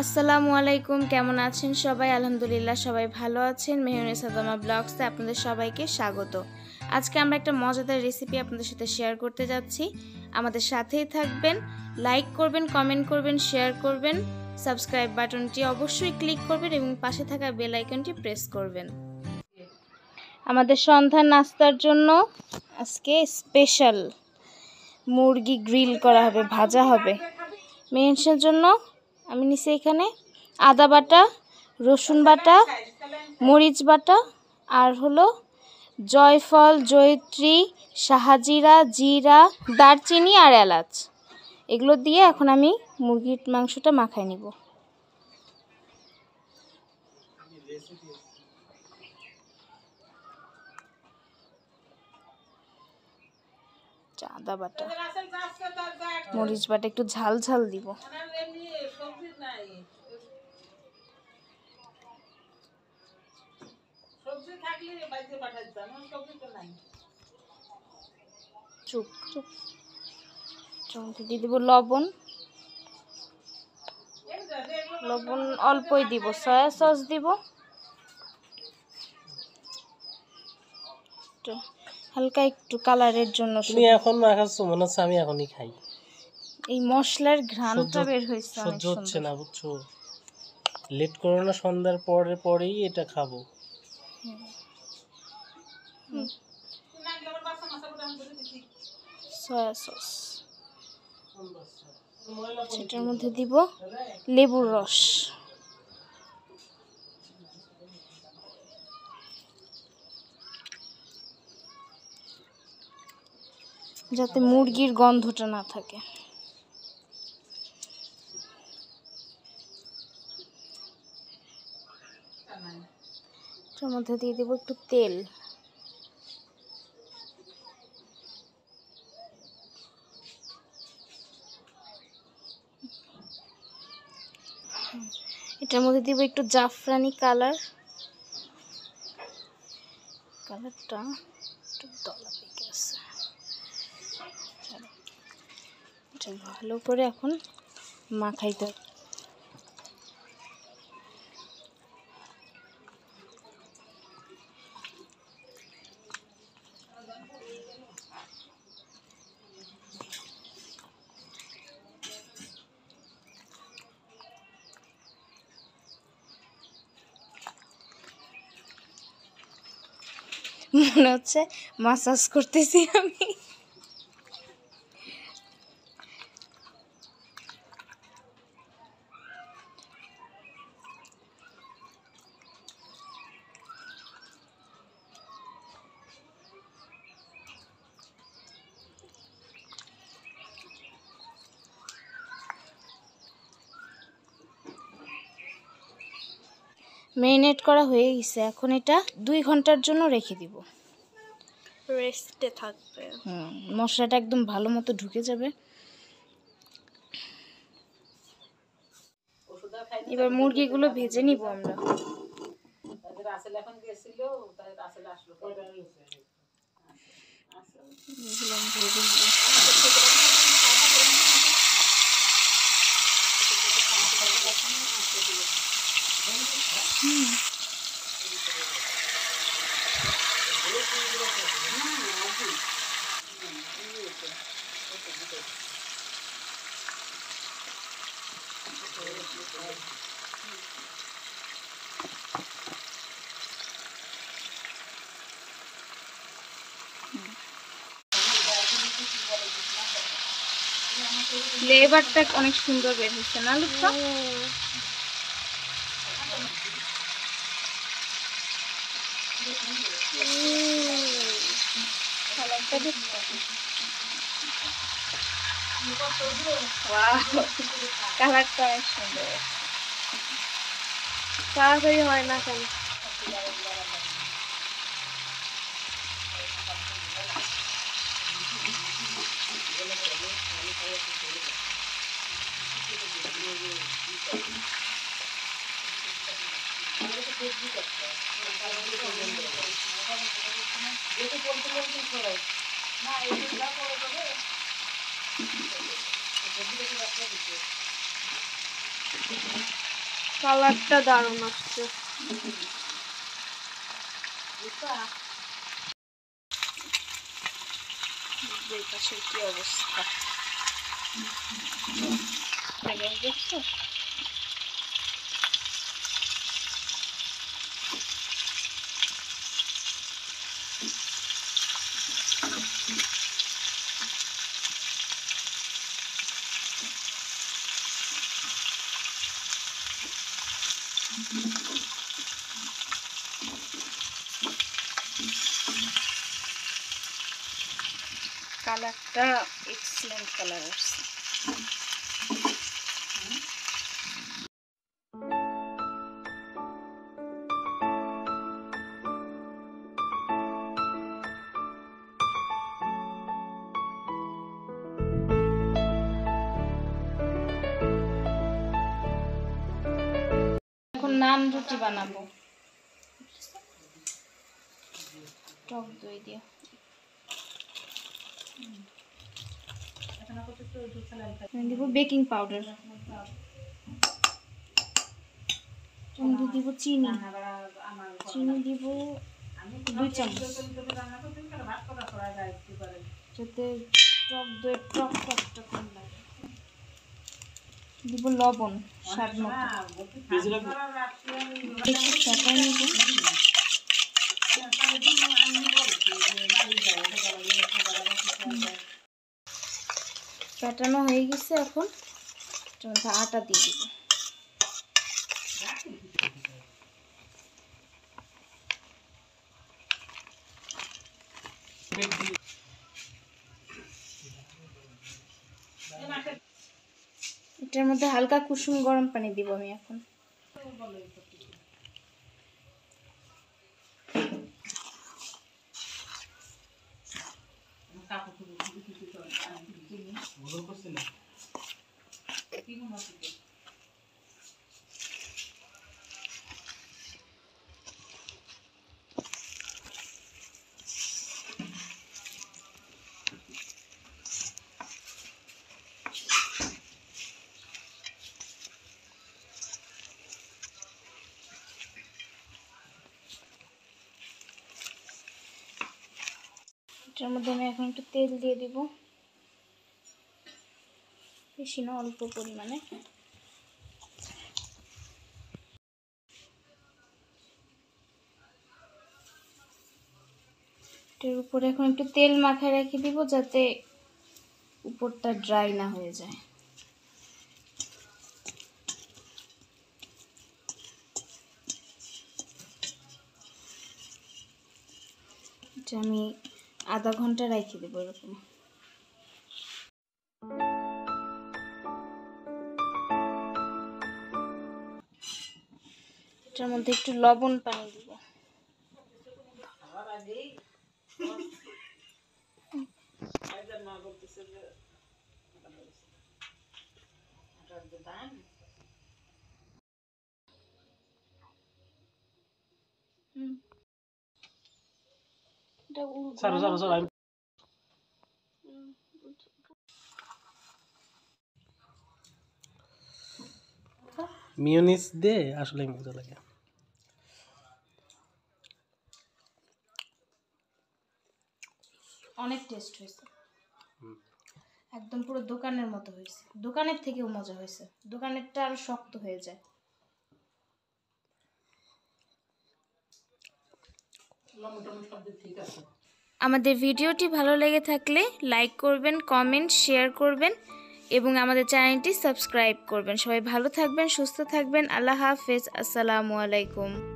আসসালামু আলাইকুম, কেমন আছেন সবাই? আলহামদুলিল্লাহ সবাই ভালো আছেন। মেহরুনিসা দমা ব্লগসে আপনাদের সবাইকে স্বাগত। আজকে আমরা একটা মজাদার রেসিপি আপনাদের সাথে শেয়ার করতে যাচ্ছি। আমাদের সাথেই থাকবেন, লাইক করবেন, কমেন্ট করবেন, শেয়ার করবেন, সাবস্ক্রাইব বাটনটি অবশ্যই ক্লিক করবেন এবং পাশে থাকা বেল আইকনটি প্রেস করবেন। আমাদের সন্ধ্যার নাস্তার জন্য আজকে স্পেশাল মুরগি গ্রিল করা হবে, ভাজা হবে। মেহরুনিসার জন্য আমি নিচে এখানে আদা বাটা, রসুন বাটা, মরিচ বাটা আর হলো জয়ফল, জয়ত্রী, শাহজিরা, জিরা, দারচিনি আর এলাচ, এগুলো দিয়ে এখন আমি মুরগির মাংসটা মাখায় নিব। আদা বাটা, মরিচ বাটা, একটু ঝাল ঝাল দিব। চুপ চুপ। দিয়ে দিব লবণ, লবণ অল্পই দিব। সয়া সস দিব হালকা একটু কালারের জন্য। তুমি এখন মাখাচ্ছ মনে হচ্ছে আমি এখনই খাই। এই মশলার ঘ্রাণটা বের হইছে, সহ্য হচ্ছে না বুঝছো। লেট করো না, সন্ধ্যার পরেই এটা খাবো। সয়া সস, সেটার মধ্যে দিব লেবুর রস, যাতে মুরগির গন্ধটা না থাকে। এটার মধ্যে দিয়ে দেবো একটু তেল, এটার মধ্যে দিব একটু জাফরানি কালার, কালারটা একটু দলা পেকে আছে। এটা ভালো করে এখন মাখাইতে হবে। মনে হচ্ছে মাসাজ করতেছি আমি। ম্যারিনেট করা হয়ে গেছে, এখন এটা 2 ঘন্টার জন্য রেখে দিব। রেস্টে থাকবে। মশলাটা একদম ভালো মতো ঢুকে যাবে। এবার মুরগিগুলো ভেজে নিব আমরা। ফ্লেভারটা অনেক সুন্দর বের হচ্ছে না লুৎফা? কালারটা অনেক সুন্দর, তাড়াতাড়ি হয় না কেন? না কালারটা দারুণ আসছে। এই পাশের কি অবস্থা দেখছো? কালারটা এক্সিলেন্ট কালার আসছে। এখন নান রুটি বানাবো টক দই দিয়ে। দিব বেকিং পাউডার, দিব চিনি, দিব 2 চামচ, যাতে টক দই টক টকটা কম লাগে। দিব লবণ স্বাদ মতো। ফেটানো হয়ে গেছে, এখন আটা দিয়ে দিব। এটার মধ্যে হালকা কুসুম গরম পানি দিব আমি এখন। এটার মধ্যে আমি এখন একটু তেল দিয়ে দিব, বেশি না, অল্প পরিমাণে। এটার উপরে এখন একটু তেল মাখায় রেখে দিব, যাতে উপরটা ড্রাই না হয়ে যায়। এটা আমি আধা ঘন্টা রেখে দেবো এরকম। এটার মধ্যে একটু লবণ পানি দিব। মিয়োনিজ দে আসলে মজা লাগে। অনেক টেস্ট হয়েছে, একদম পুরো দোকানের মতো হয়েছে, দোকানের থেকেও মজা হয়েছে। দোকানেরটা আরো শক্ত হয়ে যায়। আমাদের ভিডিওটি ভালো লেগে থাকলে লাইক করবেন, কমেন্ট, শেয়ার করবেন এবং আমাদের চ্যানেলটি সাবস্ক্রাইব করবেন। সবাই ভালো থাকবেন, সুস্থ থাকবেন। আল্লাহ হাফেজ, আসসালামু আলাইকুম।